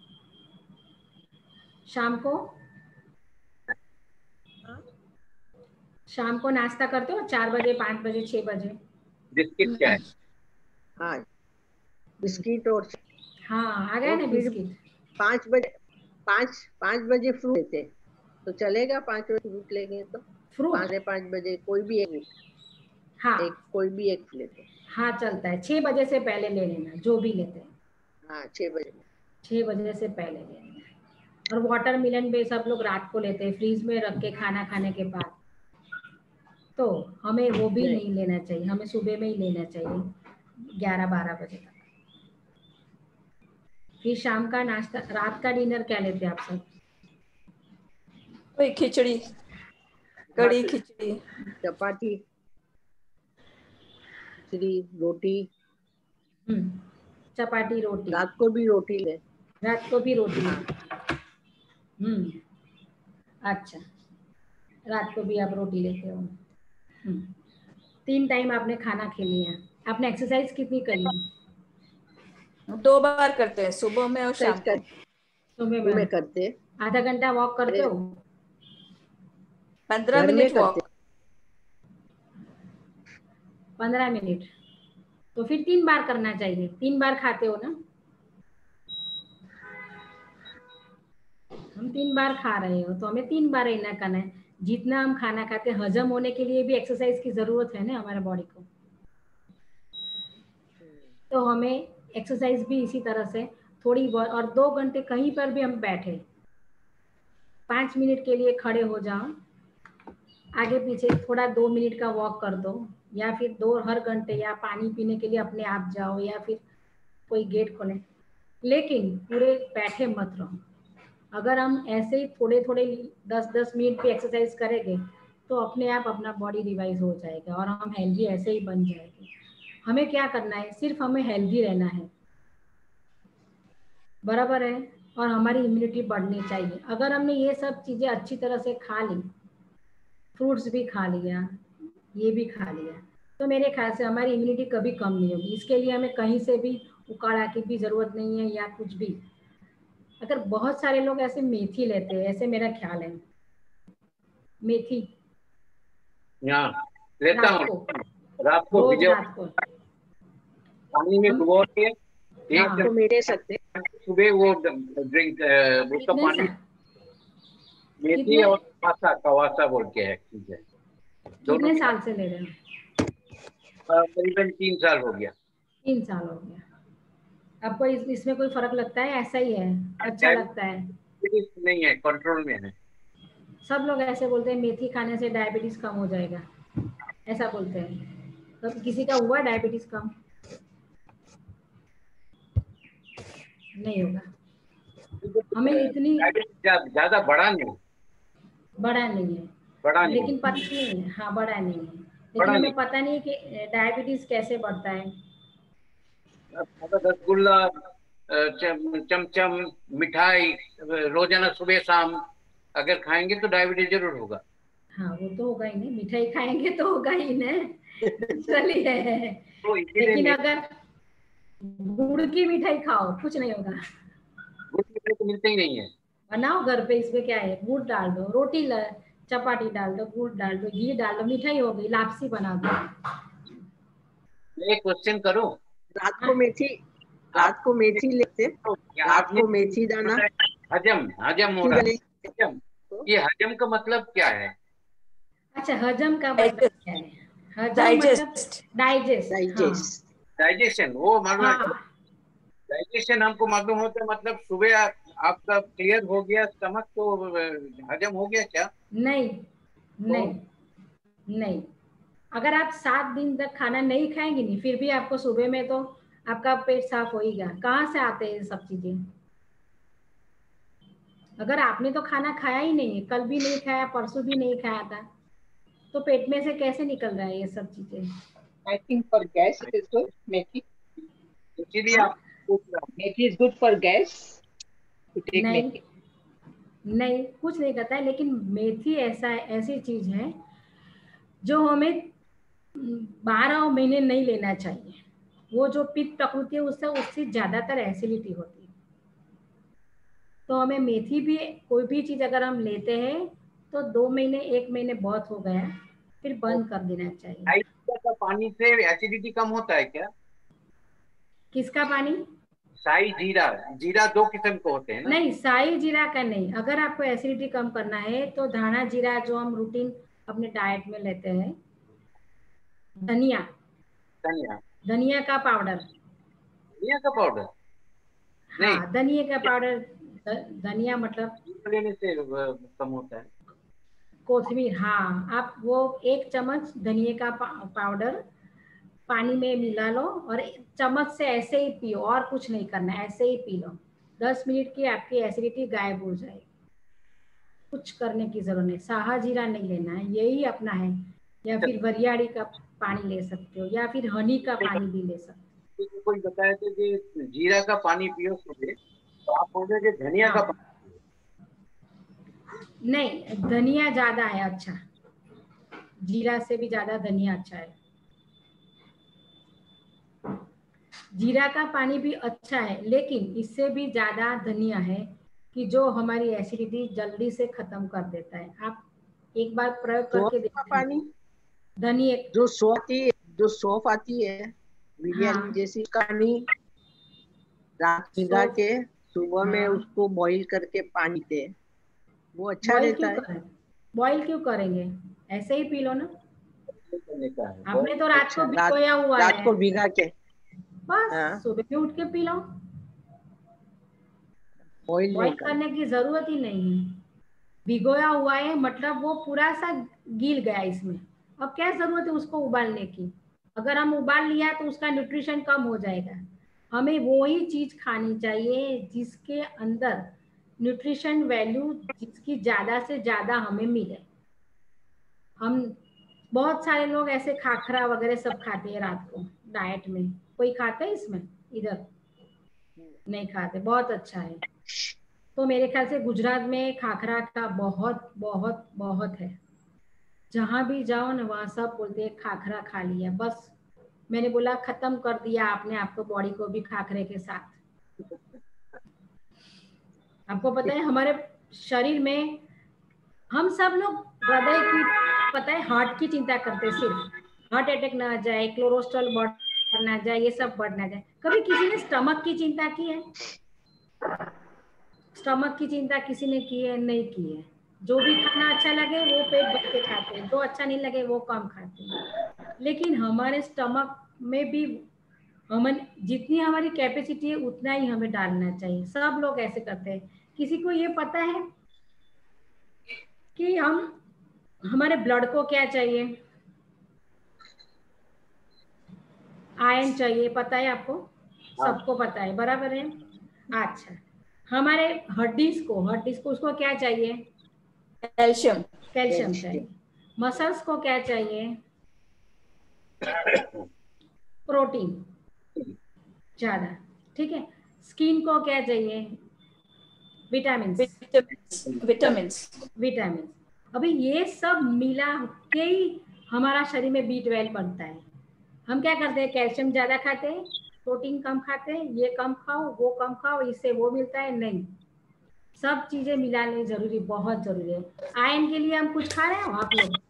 शाम को नाश्ता करते हो 4 बजे, 5 बजे, 6 बजे? बिस्किट क्या है? हाँ, बिस्किट और हाँ आ गया ना बिस्किट। 5 बजे 5 बजे फ्रूट लेते तो चलेगा। 5 बजे फ्रूट लेंगे तो फ्रूट 5 बजे कोई भी एक हाँ कोई भी एक लेते। हाँ चलता है, 6 बजे से पहले ले लेना जो भी लेते हैं। हाँ 6 बजे 6 बजे से पहले ले लेना। और वाटर मिलन भी सब लोग रात को लेते हैं, फ्रीज में रख के खाना खाने के बाद, तो हमें वो भी नहीं लेना चाहिए, हमें सुबह में ही लेना चाहिए 11-12 बजे तक। फिर शाम का नाश्ता, रात का डिनर क्या लेते हैं आप सब? वही खिचड़ी, कड़ी खिचड़ी, चपाती, खिचड़ी, रोटी। चपाती रोटी, रात को भी रोटी ले। रात को भी रोटी। अच्छा, रात को भी आप रोटी लेते हो। 3 टाइम आपने खाना खा लिया। आपने एक्सरसाइज कितनी करी? 2 बार करते हैं, सुबह में और शाम को। सुबह में करते, आधा घंटा वॉक करते हो? 15 मिनट वॉक। 15 मिनट, तो फिर 3 बार करना चाहिए। 3 बार खाते हो ना? हम 3 बार खा रहे हो तो हमें 3 बार ही ना करना है। जितना हम खाना खाते हैं, हजम होने के लिए भी एक्सरसाइज की जरूरत है ना हमारे बॉडी को, तो हमें एक्सरसाइज भी इसी तरह से थोड़ी बहुत। और 2 घंटे कहीं पर भी हम बैठे, 5 मिनट के लिए खड़े हो जाओ, आगे पीछे थोड़ा 2 मिनट का वॉक कर दो, या फिर 2 हर घंटे, या पानी पीने के लिए अपने आप जाओ, या फिर कोई गेट खोले, लेकिन पूरे बैठे मत रहो। अगर हम ऐसे ही थोड़े थोड़े 10-10 मिनट भी एक्सरसाइज करेंगे तो अपने आप अपना बॉडी रिवाइज हो जाएगा और हम हेल्दी ऐसे ही बन जाएंगे। हमें क्या करना है, सिर्फ हमें हेल्दी रहना है, बराबर है, और हमारी इम्यूनिटी बढ़नी चाहिए। अगर हमने ये सब चीज़ें अच्छी तरह से खा ली, फ्रूट्स भी खा लिया, ये भी खा लिया, तो मेरे ख्याल से हमारी इम्यूनिटी कभी कम नहीं होगी। इसके लिए हमें कहीं से भी उकाड़ा की भी ज़रूरत नहीं है या कुछ भी। अगर बहुत सारे लोग ऐसे मेथी लेते हैं, ऐसे मेरा ख्याल है, मेथी यहाँ लेता रात हूँ, को, रात को रोज भिजो रात को पानी में हम, डुबो के एक हाँ, तो मेरे सकते सुबह वो ड्रिंक उसका कितने पानी, सा, मेथी कितने और कवासा, कवासा बोल के है चीज है, दोनों कितने साल से ले रहे हैं? करीबन 3 साल हो गया। 3 साल हो गया। आपको इसमें कोई फर्क लगता है? ऐसा ही है, अच्छा लगता है? डायबिटीज नहीं है, कंट्रोल में है। सब लोग ऐसे बोलते हैं मेथी खाने से डायबिटीज कम हो जाएगा, ऐसा बोलते हैं। तो किसी का हुआ डायबिटीज कम? नहीं होगा। हमें इतनी डायबिटीज ज्यादा बड़ा नहीं, बड़ा नहीं है, बड़ा नहीं, लेकिन पता नहीं है, हाँ बड़ा नहीं है, लेकिन बड़ा नहीं। हमें पता नहीं है कि डायबिटीज कैसे बढ़ता है। मतलब रसगुल्ला, चमचम, मिठाई रोजाना सुबह शाम अगर खाएंगे तो डायबिटीज जरूर होगा। हाँ वो तो होगा ही नहीं, मिठाई खाएंगे तो होगा ही ना, चलिए। तो इसीलिए लेकिन अगर गुड़ की मिठाई खाओ कुछ नहीं होगा। गुड़ मिठाई तो मिलते ही नहीं है। बनाओ घर पे, इसमें क्या है, गुड़ डाल दो, रोटी चपाती डाल दो, गुड़ डाल दो, घी डाल दो, मिठाई हो गई, लापसी बना दो। मैं एक क्वेश्चन करूं? रात को मेथी, रात को मेथी लेते, रात को मेथी दाना हजम हजम हो रहा है, हजम, ये हजम का मतलब क्या है? अच्छा, हजम का मतलब क्या है? हजम मतलब डाइजेस्ट। डाइजेशन, वो मालूम है। हाँ, डाइजेशन हमको मालूम होता है, मतलब सुबह आपका क्लियर हो गया स्टमक तो हजम हो गया क्या? नहीं नहीं नहीं, अगर आप 7 दिन तक खाना नहीं खाएंगे नहीं, फिर भी आपको सुबह में तो आपका पेट साफ होएगा। कहाँ से आते हैं ये सब चीजें? अगर आपने तो खाना खाया ही नहीं है, कल भी नहीं खाया, परसों भी नहीं खाया था, तो पेट में से कैसे निकल रहा है ये सब चीजें? I think for gas it is good. Methi. इसीलिए हाँ? आप पूछ रहा हूं। Methi is good for gas. To take नहीं methi. नहीं, कुछ नहीं करता है, लेकिन मेथी ऐसी चीज है जो हमें 12 महीने नहीं लेना चाहिए। वो जो पित्त प्रकृति है उससे ज्यादातर एसिडिटी होती है। तो हमें मेथी भी, कोई भी चीज अगर हम लेते हैं तो 2 महीने 1 महीने बहुत हो गया, फिर बंद कर देना चाहिए। शाही जीरा का पानी से एसिडिटी कम होता है क्या? किसका पानी? शाही जीरा, जीरा 2 किस्म के होते हैं ना? नहीं, साई जीरा का नहीं। अगर आपको एसिडिटी कम करना है तो धाना जीरा जो हम रूटीन अपने डाइट में लेते हैं, धनिया, धनिया, धनिया का पाउडर, धनिया का पाउडर नहीं, हाँ धनिया का पाउडर, धनिया मतलब लेने से कम होता है। कोथिमीर, हाँ, आप वो 1 चम्मच धनिया का पाउडर पानी में मिला लो और चम्मच से ऐसे ही पियो, और कुछ नहीं करना, ऐसे ही पी लो। 10 मिनट की आपकी एसिडिटी गायब हो जाएगी, कुछ करने की जरूरत नहीं। साहा जीरा नहीं लेना है, यही अपना है। या फिर वरियाड़ी का पानी ले सकते हो, या फिर हनी का पानी भी ले सकते तो कोई बताया था कि जीरा का पानी पियो सुबह, तो आप बोल रहे थे धनिया हो। का हाँ, पानी। नहीं, धनिया ज्यादा है अच्छा, जीरा से भी ज्यादा धनिया अच्छा है। जीरा का पानी भी अच्छा है, लेकिन इससे भी ज्यादा धनिया है कि जो हमारी एसिडिटी जल्दी से खत्म कर देता है। आप एक बार प्रयोग करके सौंफ का देखना। पानी, धनिया, जो सौंफ आती है बिरयानी हाँ, जैसी कहानी, रात भिगा सौंफ, के सुबह में हाँ, उसको बॉईल करके पानी पे, वो अच्छा बॉईल रहता क्यों है। करें? बॉईल क्यों करेंगे? ऐसे ही पी लो ना। करने का है आपने तो रात को अच्छा, भिगोया हुआ रात है, को भिगा के, बस हाँ, सुबह में उठ के पी लो। बॉईल नहीं बॉईल करना। करने की जरूरत ही नहीं है। भिगोया हुआ है मतलब वो पूरा सा गिल गया इसमें, अब क्या जरूरत है उसको उबालने की? अगर हम उबाल लिया तो उसका न्यूट्रिशन कम हो जाएगा। हमें वो ही चीज खानी चाहिए जिसके अंदर न्यूट्रिशन वैल्यू, जिसकी ज्यादा से ज्यादा हमें मिले। हम बहुत सारे लोग ऐसे खाखरा वगैरह सब खाते हैं रात को डाइट में। कोई खाते हैं इसमें? इधर नहीं खाते, बहुत अच्छा है। तो मेरे ख्याल से गुजरात में खाखरा का बहुत बहुत बहुत है। जहां भी जाओ ना वहां सब बोलते हैं खाखरा खा लिया, बस मैंने बोला खत्म कर दिया आपने आपको बॉडी को भी खाखरे के साथ। आपको पता है हमारे शरीर में हम सब लोग हृदय की, पता है, हार्ट की चिंता करते हैं, सिर्फ हार्ट अटैक ना आ जाए, कोलेस्ट्रॉल बढ़ ना जाए, ये सब बढ़ ना जाए। कभी किसी ने स्टमक की चिंता की है? स्टमक की चिंता किसी ने की है? नहीं की है। जो भी खाना अच्छा लगे वो पेट भर के खाते हैं, जो अच्छा नहीं लगे वो कम खाते हैं। लेकिन हमारे स्टमक में भी हम जितनी हमारी कैपेसिटी है उतना ही हमें डालना चाहिए। सब लोग ऐसे करते हैं। किसी को ये पता है कि हम हमारे ब्लड को क्या चाहिए? आयरन चाहिए, पता है आपको? सबको पता है, बराबर है। अच्छा, हमारे हड्डीज को उसको क्या चाहिए? कैल्शियम। कैल्शियम चाहिए। मसल्स को क्या चाहिए? प्रोटीन ज्यादा, ठीक है। स्किन को क्या चाहिए? विटामिन। विटामिन। अभी ये सब मिला के ही हमारा शरीर में B12 बनता है। हम क्या करते हैं? कैल्शियम ज्यादा खाते हैं, प्रोटीन कम खाते हैं, ये कम खाओ वो कम खाओ, इससे वो मिलता है। नहीं, सब चीजें मिलानी जरूरी, बहुत जरूरी है। आयरन के लिए हम कुछ खा रहे हो? आप लोग,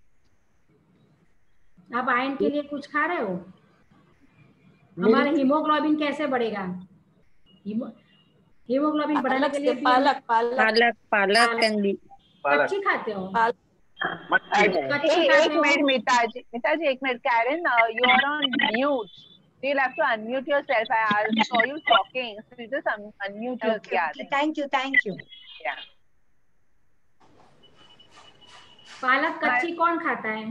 आप आयरन के लिए कुछ खा रहे हो? हमारे हीमोग्लोबिन कैसे बढ़ेगा? हीमोग्लोबिन बढ़ाने के लिए पालक पालक पालक कैंडी कच्ची खाते हो? कच्ची एक खाते हो? मिनट मिताजी, एक minute. Karen, you are on mute. You'll have to unmute yourself. I saw you talking. So you just unmute yourself. Okay. Thank you. Yeah. पालक कच्ची कौन खाता है?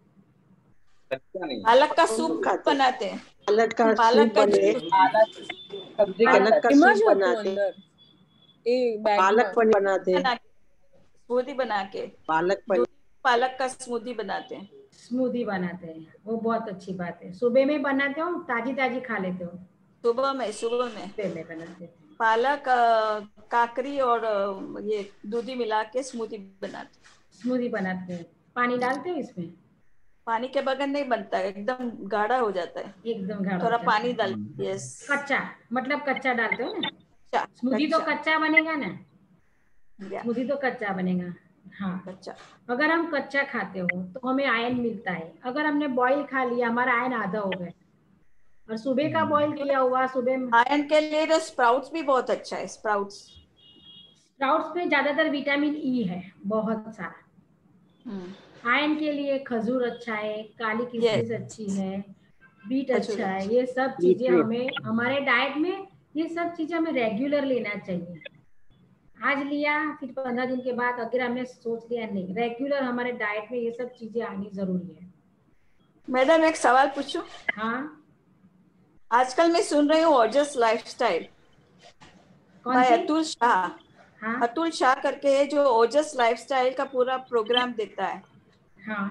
पालक का सूप बनाते हैं। पालक का पालक का पालक का सूप बनाते हैं, पालक पनीर बनाते हैं, स्मूदी बना के पालक का स्मूदी बनाते हैं। स्मूदी बनाते हैं, वो बहुत अच्छी बात है। सुबह में बनाते हो, ताजी ताजी खा लेते हो? सुबह में बनाते हैं। पालक काकरी और ये दूधी मिला के स्मूदी बनाते हैं। पानी डालते हो इसमें? पानी के बगैर नहीं बनता है, एकदम गाढ़ा हो जाता है। एकदम गाढ़ा, थोड़ा पानी डाल। यस, कच्चा, मतलब कच्चा डालते हो ना? स्मूदी तो कच्चा बनेगा ना? स्मूदी तो कच्चा बनेगा। हाँ, कच्चा। अगर हम कच्चा खाते हो तो हमें आयरन मिलता है। अगर हमने बॉईल खा लिया, हमारा आयरन आधा हो गया। और सुबह का बॉईल किया हुआ, सुबह में आयरन के लिए तो स्प्राउट्स भी बहुत अच्छा है। स्प्राउट्स में ज्यादातर विटामिन ई है, बहुत सारा। आयरन के लिए खजूर अच्छा है, काली किशमिश अच्छी है, बीट अच्छा है। ये सब चीजें हमें हमारे डाइट में, ये सब चीजें हमें रेगुलर लेना चाहिए। आज लिया, फिर 15 दिन के बाद अगर हमने सोच लिया नहीं, रेगुलर हमारे डाइट में ये सब चीजें आनी जरूरी है। मैडम एक सवाल पूछूं? हाँ। आजकल मैं सुन रही हूँ ओजस लाइफस्टाइल बाय अतुल शाह। हाँ? अतुल शाह करके है जो ओजस लाइफस्टाइल का पूरा प्रोग्राम देता है। हाँ।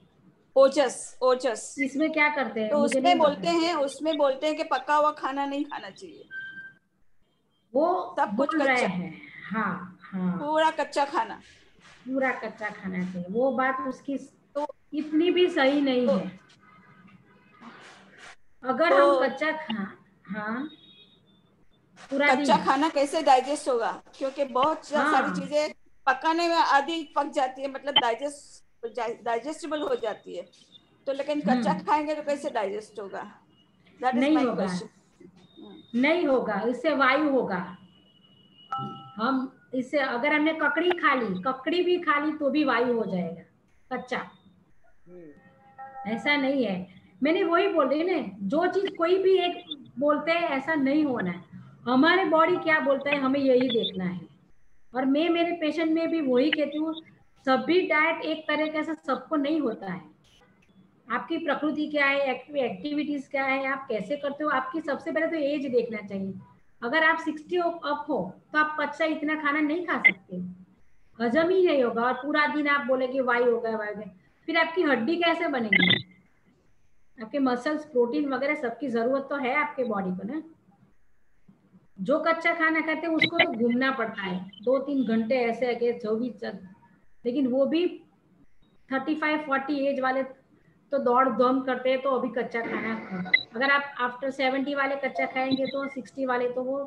ओजस इसमें क्या करते हैं? तो उसमें बोलते हैं कि पका हुआ खाना नहीं खाना चाहिए, वो सब कुछ कच्चा है। हाँ हाँ, पूरा कच्चा खाना चाहिए। वो बात उसकी तो इतनी भी सही नहीं है। अगर हम कच्चा कच्चा खाना कैसे डाइजेस्ट होगा? क्योंकि बहुत सारी चीजें पकाने में आधी पक जाती है, मतलब डाइजेस्टेबल हो जाती है। तो लेकिन कच्चा खाएंगे तो कैसे डाइजेस्ट होगा? नहीं होगा, इससे वायु होगा। हम इससे, अगर हमने ककड़ी भी खा ली तो भी वायु हो जाएगा कच्चा। ऐसा नहीं है। मैंने वही बोल रही ना, जो चीज कोई भी एक बोलते हैं ऐसा नहीं होना है। हमारे बॉडी क्या बोलता है हमें यही देखना है। और मैं मेरे पेशेंट में भी वही कहती हूँ, सभी डाइट एक तरीके से सबको नहीं होता है। आपकी प्रकृति क्या है, एक्टिविटीज क्या है, आप कैसे करते हो, आपकी सबसे पहले तो एज देखना चाहिए। अगर आप 60 अप हो तो आप कच्चा इतना खाना नहीं खा सकते, हजम ही नहीं होगा। और पूरा दिन आप बोलेंगे वायु हो गया, फिर आपकी हड्डी कैसे बनेगी? आपके मसल्स, प्रोटीन वगैरह सबकी जरूरत तो है आपके बॉडी को ना। जो कच्चा खाना खाते हैं उसको तो घूमना पड़ता है 2-3 घंटे ऐसे आगे जो भी लेकिन वो भी 35-40 एज वाले तो दौड़ दम करते हैं, तो अभी कच्चा खाना। अगर आप आफ्टर 70 वाले कच्चा खाएंगे तो 60 वाले तो वो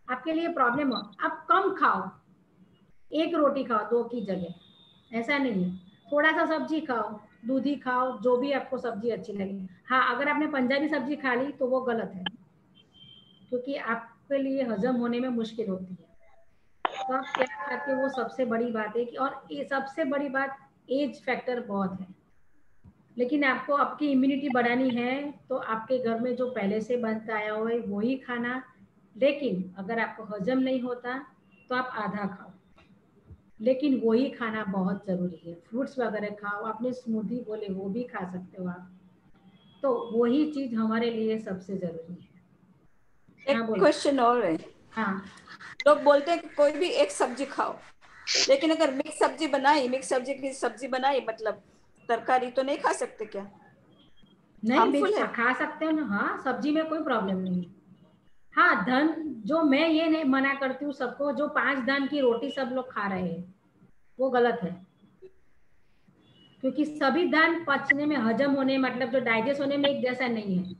आपके लिए प्रॉब्लम हो, आप कम खाओ, एक रोटी खाओ 2 की जगह, ऐसा नहीं है। थोड़ा सा सब्जी खाओ, दूधी खाओ, जो भी आपको सब्जी अच्छी लगे। हाँ, अगर आपने पंजाबी सब्जी खा ली तो वो गलत है, क्योंकि आपके लिए हजम होने में मुश्किल होती है। तो आप क्या खाते हो वो सबसे बड़ी बात है कि, और ये सबसे बड़ी बात, एज फैक्टर बहुत है। लेकिन आपको आपकी इम्यूनिटी बढ़ानी है तो आपके घर में जो पहले से बनता आया हुआ है वही खाना। लेकिन अगर आपको हजम नहीं होता तो आप आधा खाओ, लेकिन वही खाना बहुत जरूरी है। फ्रूट्स वगैरह खाओ, आपने स्मूदी बोले वो भी खा सकते हो आप, तो वही चीज हमारे लिए सबसे जरूरी है। हाँ एक बोलो। क्वेश्चन और है। हाँ, लोग बोलते हैं कि कोई भी एक सब्जी खाओ, लेकिन अगर मिक्स सब्जी की सब्जी बनाई, मतलब तरकारी, तो नहीं खा सकते क्या? नहीं हार्मफुल मिक्स है? खा सकते हो ना, हाँ सब्जी में कोई प्रॉब्लम नहीं है। हाँ, धन जो मैं ये नहीं मना करती हूँ सबको, जो 5 दान की रोटी सब लोग खा रहे हैं वो गलत है, क्योंकि सभी दान पचने में, हजम होने, मतलब जो डाइजेस्ट होने में एक जैसा नहीं है।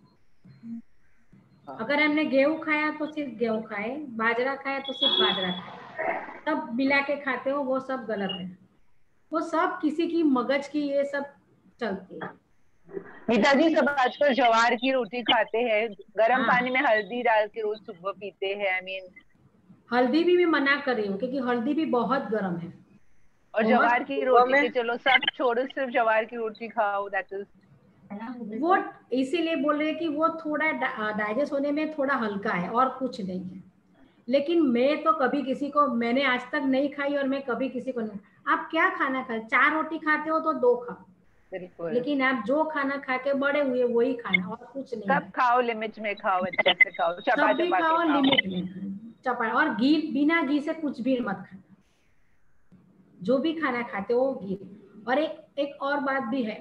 अगर हमने गेहूं खाया तो सिर्फ गेहूं खाए, बाजरा खाया तो सिर्फ बाजरा खाए, सब मिला के खाते हो वो सब गलत है। वो सब किसी की मगज की ये सब चलती है। पिताजी सब आजकल ज्वार की रोटी खाते हैं, गर्म हाँ, पानी में हल्दी डाल के रोज सुबह पीते हैं। आई मीन, हल्दी भी मैं मना कर रही हूँ, क्योंकि हल्दी भी बहुत गर्म है, और बहुत। ज्वार की सुबह रोटी के में चलो सब छोड़ो, सिर्फ ज्वार की रोटी खाओ, दैट इज। वो इसीलिए बोल रहे हैं कि वो थोड़ा डाइजेस्ट होने में थोड़ा हल्का है और कुछ नहीं है। लेकिन मैं तो कभी किसी को, मैंने आज तक नहीं खाई और मैं कभी किसी को नहीं। आप क्या खाना खाए, 4 रोटी खाते हो तो 2 खाओ, बिल्कुल, लेकिन आप जो खाना खा के बड़े हुए वही खाना, और कुछ नहीं सब है। खाओ, लिमिट में खाओ, अच्छे से खाओ, चबा सब भी चबा के खाओ, खाओ। लिमिट में चपा, और घी, बिना घी से कुछ भी मत खाना। जो भी खाना खाते हो घी। और एक एक और बात भी है,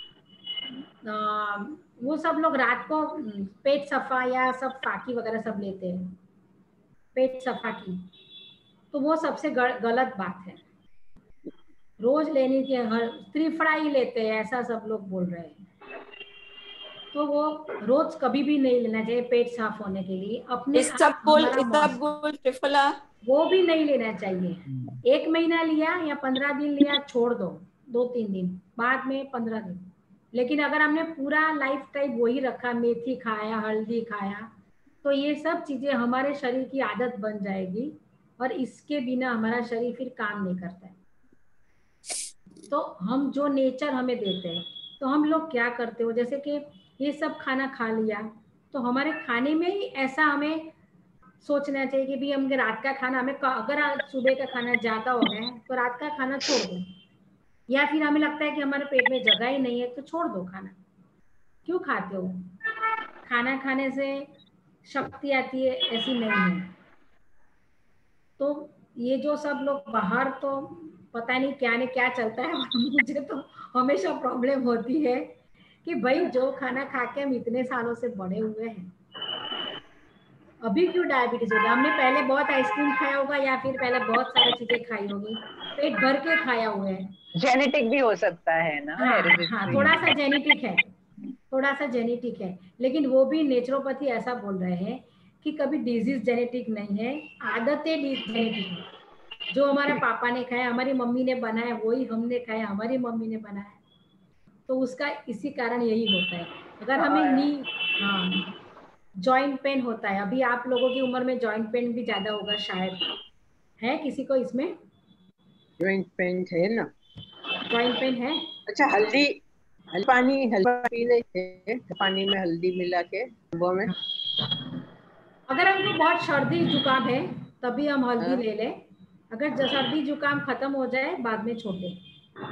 वो सब लोग रात को पेट सफा या सब फाकी वगैरह सब लेते हैं, पेट सफा की, तो वो सबसे गलत बात है। रोज लेने के, हर त्रिफला ही लेते हैं ऐसा सब लोग बोल रहे हैं, तो वो रोज कभी भी नहीं लेना चाहिए पेट साफ होने के लिए। अपने आप हमारा इसबगोल, त्रिफला, वो भी नहीं लेना चाहिए। 1 महीना लिया या 15 दिन लिया, छोड़ दो, 2-3 दिन बाद में, 15 दिन। लेकिन अगर हमने पूरा लाइफ टाइम वही रखा, मेथी खाया, हल्दी खाया, तो ये सब चीजें हमारे शरीर की आदत बन जाएगी, और इसके बिना हमारा शरीर फिर काम नहीं करता है। तो हम जो नेचर हमें देते हैं, तो हम लोग क्या करते हो, जैसे कि ये सब खाना खा लिया, तो हमारे खाने में ही ऐसा हमें सोचना चाहिए कि भी हम रात का खाना, हमें अगर आज सुबह का खाना ज्यादा हो गया है तो रात का खाना छोड़ दो, या फिर हमें लगता है कि हमारे पेट में जगह ही नहीं है तो छोड़ दो खाना। क्यों खाते हो? खाना खाने से शक्ति आती है ऐसी नहीं है। तो ये जो सब लोग बाहर, तो पता नहीं क्या नहीं क्या चलता है, मुझे तो हमेशा प्रॉब्लम होती है कि भाई जो खाना खा के हम इतने सालों से बड़े हुए हैं, अभी क्यों डायबिटीज होगा? हमने पहले बहुत आइसक्रीम खाया होगा, या फिर पहले बहुत सारी चीजें खाई होगी, पेट भर के खाया हुआ है। जेनेटिक भी हो सकता है ना, हाँ हाँ, हेरिडिटरी। थोड़ा सा जेनेटिक है, थोड़ा सा जेनेटिक है। लेकिन वो भी नेचुरोपैथी ऐसा बोल रहे हैं कि कभी डिजीज जेनेटिक नहीं है, आदतें जेनेटिक है। जो हमारे पापा ने खाया, हमारी मम्मी ने बनाया, वही हमने खाया, हमारी मम्मी ने बनाया, तो उसका इसी कारण यही होता है। अगर हमें नी, हाँ, जॉइंट पेन होता है, अभी आप लोगों की उम्र में जॉइंट पेन भी ज्यादा होगा शायद, है किसी को इसमें जॉइंट पेन है ना। जॉइंट पेन है? अच्छा, हल्दी, हल्दी पी लेते, पानी में हल्दी मिला के सुबह में। अगर हमको बहुत सर्दी जुकाम है तभी हम हल्दी हाँ, ले लें, अगर सर्दी जुकाम खत्म हो जाए बाद में छोड़ दें।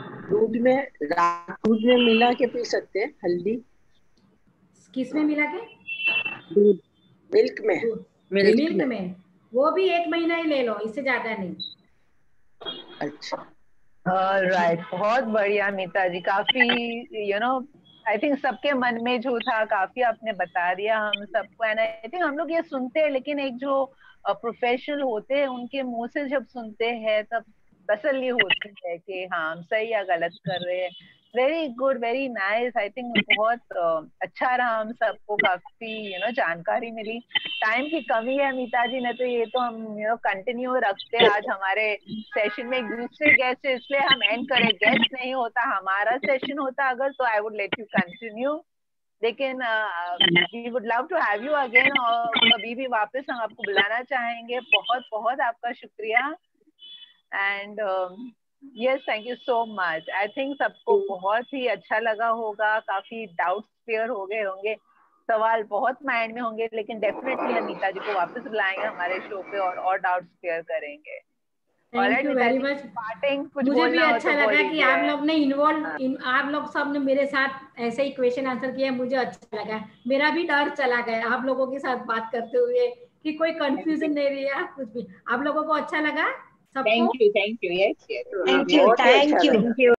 दूध में मिला के पी सकते हैं हल्दी। किस में मिला के? दूध, मिल्क में, दूध, मिल्क मिल्क में। में। वो भी 1 महीना ही ले लो, इससे ज्यादा नहीं। अच्छा, राइट, बहुत बढ़िया मीता जी, काफी आई थिंक सबके मन में जो था काफी आपने बता दिया हम सबको। एंड आई थिंक हम लोग ये सुनते हैं, लेकिन एक जो प्रोफेशनल होते हैं उनके मुंह से जब सुनते हैं तब तसल्ली होती है कि हाँ हम सही या गलत कर रहे हैं। Very good, very nice. I think बहुत अच्छा रहा, हम सबको काफी जानकारी मिली। टाइम की कमी है मीता जी, ने तो ये तो हम कंटिन्यू रखते आज हमारे सेशन में। एक दूसरे गेस्ट, इसलिए हम एंड करें। गेस्ट नहीं होता, हमारा सेशन होता अगर, तो I would let you continue, लेकिन we would love to have you again, और कभी भी वापस हम आपको बुलाना चाहेंगे। बहुत बहुत आपका शुक्रिया। And yes, thank you so much. I think सबको बहुत ही अच्छा लगा होगा, काफी डाउट्स क्लियर हो गए होंगे, सवाल बहुत माइंड में होंगे, लेकिन डेफिनेटली हम नीता जी को वापस बुलाएंगे हमारे शो पे और डाउट्स क्लियर करेंगे। Thank you very much. मुझे भी अच्छा लगा कि आप लोग ने आप लोग सब ने मेरे साथ ऐसे ही क्वेश्चन आंसर किया, मुझे अच्छा लगा। मेरा भी डर चला गया आप लोगों के साथ बात करते हुए कि कोई कंफ्यूजन नहीं रही, कुछ भी। आप लोगों को अच्छा लगा सबको? Thank you, yes, thank you, thank you.